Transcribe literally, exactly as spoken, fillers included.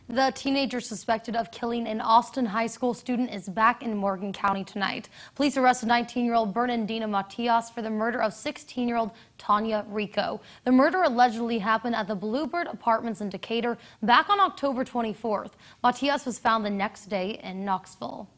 The teenager suspected of killing an Austin high school student is back in Morgan County tonight. Police arrested nineteen-year-old Bernandino Matias for the murder of sixteen-year-old Tanya Rico. The murder allegedly happened at the Bluebird Apartments in Decatur back on October twenty-fourth. Matias was found the next day in Knoxville.